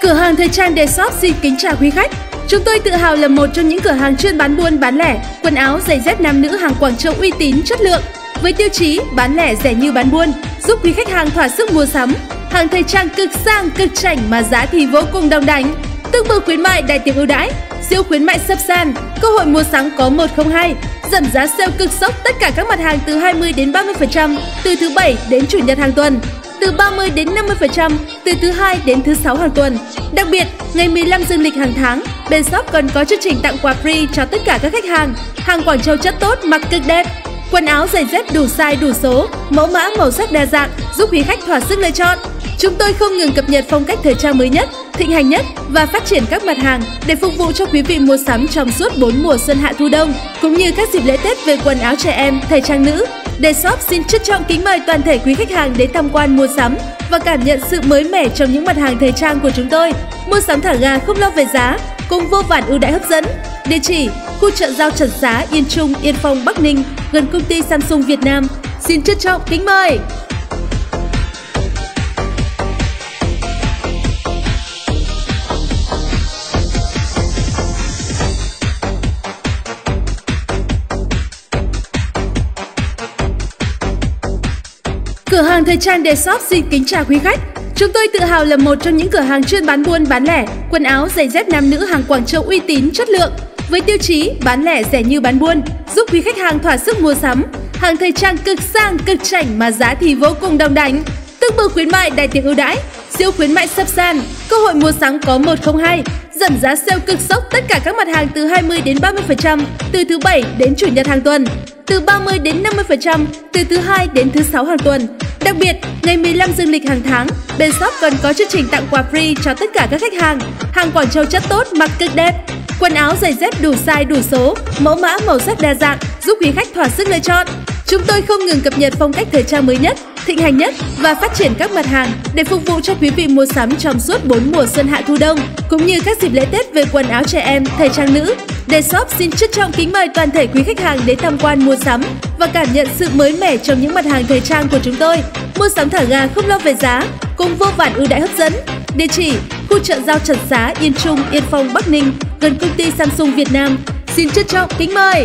Cửa hàng thời trang Deshop xin kính chào quý khách. Chúng tôi tự hào là một trong những cửa hàng chuyên bán buôn bán lẻ quần áo giày dép nam nữ hàng Quảng Châu uy tín chất lượng với tiêu chí bán lẻ rẻ như bán buôn, giúp quý khách hàng thỏa sức mua sắm. Hàng thời trang cực sang, cực chảnh mà giá thì vô cùng đong đánh. Tương bừng khuyến mại đại tiệc ưu đãi, siêu khuyến mại sập sàn, cơ hội mua sắm có 102, giảm giá sale cực sốc tất cả các mặt hàng từ 20 đến 30% từ thứ Bảy đến Chủ nhật hàng tuần, từ 30 đến 50% từ thứ Hai đến thứ Sáu hàng tuần. Đặc biệt, ngày 15 dương lịch hàng tháng, bên shop còn có chương trình tặng quà free cho tất cả các khách hàng. Hàng Quảng Châu chất tốt, mặc cực đẹp. Quần áo giày dép đủ size đủ số, mẫu mã màu sắc đa dạng, giúp quý khách thỏa sức lựa chọn. Chúng tôi không ngừng cập nhật phong cách thời trang mới nhất, thịnh hành nhất và phát triển các mặt hàng để phục vụ cho quý vị mua sắm trong suốt 4 mùa xuân hạ thu đông, cũng như các dịp lễ Tết về quần áo trẻ em, thời trang nữ. Deshop xin trân trọng kính mời toàn thể quý khách hàng đến tham quan mua sắm và cảm nhận sự mới mẻ trong những mặt hàng thời trang của chúng tôi. Mua sắm thả ga không lo về giá, cùng vô vàn ưu đãi hấp dẫn. Địa chỉ: khu chợ Giao Trần Xá, Yên Trung, Yên Phong, Bắc Ninh, gần công ty Samsung Việt Nam. Xin trân trọng kính mời. Cửa hàng thời trang Deshop xin kính chào quý khách. Chúng tôi tự hào là một trong những cửa hàng chuyên bán buôn bán lẻ quần áo giày dép nam nữ hàng Quảng Châu uy tín chất lượng với tiêu chí bán lẻ rẻ như bán buôn, giúp quý khách hàng thỏa sức mua sắm. Hàng thời trang cực sang, cực chảnh mà giá thì vô cùng đong đánh. Tương bừng khuyến mại đại tiệc ưu đãi, siêu khuyến mại sập sàn, cơ hội mua sắm có 102, giảm giá sale cực sốc tất cả các mặt hàng từ 20 đến 30% từ thứ Bảy đến Chủ nhật hàng tuần, từ 30 đến 50% từ thứ Hai đến thứ Sáu hàng tuần. Đặc biệt, ngày 15 dương lịch hàng tháng, bên shop còn có chương trình tặng quà free cho tất cả các khách hàng. Hàng Quảng Châu chất tốt, mặc cực đẹp. Quần áo giày dép đủ size đủ số, mẫu mã màu sắc đa dạng, giúp quý khách thỏa sức lựa chọn. Chúng tôi không ngừng cập nhật phong cách thời trang mới nhất, thịnh hành nhất và phát triển các mặt hàng để phục vụ cho quý vị mua sắm trong suốt 4 mùa xuân hạ thu đông, cũng như các dịp lễ Tết về quần áo trẻ em, thời trang nữ. Deshop xin trân trọng kính mời toàn thể quý khách hàng đến tham quan mua sắm và cảm nhận sự mới mẻ trong những mặt hàng thời trang của chúng tôi. Mua sắm thả ga không lo về giá, cùng vô vàn ưu đãi hấp dẫn. Địa chỉ: khu chợ Giao Trần Xá, Yên Trung, Yên Phong, Bắc Ninh, gần công ty Samsung Việt Nam. Xin trân trọng kính mời.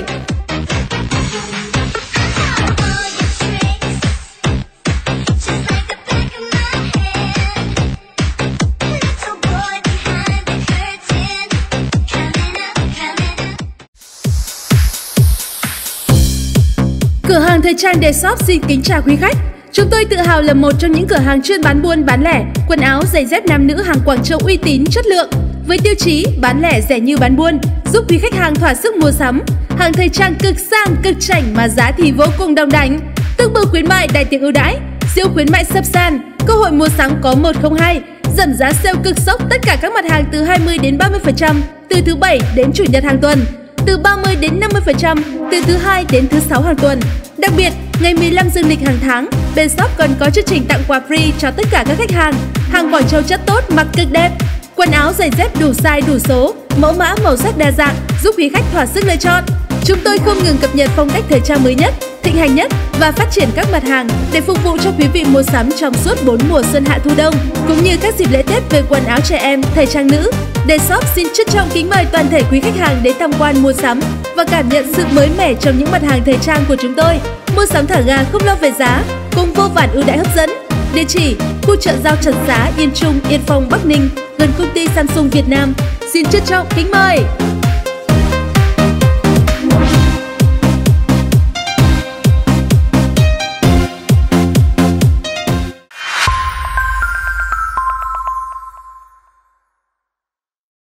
Cửa hàng thời trang Deshop xin kính chào quý khách. Chúng tôi tự hào là một trong những cửa hàng chuyên bán buôn bán lẻ quần áo giày dép nam nữ hàng Quảng Châu uy tín chất lượng với tiêu chí bán lẻ rẻ như bán buôn, giúp quý khách hàng thỏa sức mua sắm. Hàng thời trang cực sang, cực chảnh mà giá thì vô cùng đong đánh. Tương bừng khuyến mại đại tiệc ưu đãi, siêu khuyến mại sập sàn, cơ hội mua sắm có 102, giảm giá sale cực sốc tất cả các mặt hàng từ 20 đến 30% từ thứ Bảy đến Chủ nhật hàng tuần, từ 30 đến 50% từ thứ Hai đến thứ Sáu hàng tuần. Đặc biệt, ngày 15 dương lịch hàng tháng, bên shop còn có chương trình tặng quà free cho tất cả các khách hàng. Hàng Quảng Châu chất tốt, mặc cực đẹp. Quần áo giày dép đủ size đủ số, mẫu mã màu sắc đa dạng, giúp quý khách thỏa sức lựa chọn. Chúng tôi không ngừng cập nhật phong cách thời trang mới nhất, thịnh hành nhất và phát triển các mặt hàng để phục vụ cho quý vị mua sắm trong suốt 4 mùa xuân hạ thu đông, cũng như các dịp lễ Tết về quần áo trẻ em, thời trang nữ. Deshop xin trân trọng kính mời toàn thể quý khách hàng đến tham quan mua sắm và cảm nhận sự mới mẻ trong những mặt hàng thời trang của chúng tôi. Mua sắm thả ga không lo về giá, cùng vô vàn ưu đãi hấp dẫn. Địa chỉ: khu chợ Giao Trần Xá, Yên Trung, Yên Phong, Bắc Ninh, gần công ty Samsung Việt Nam. Xin trân trọng kính mời.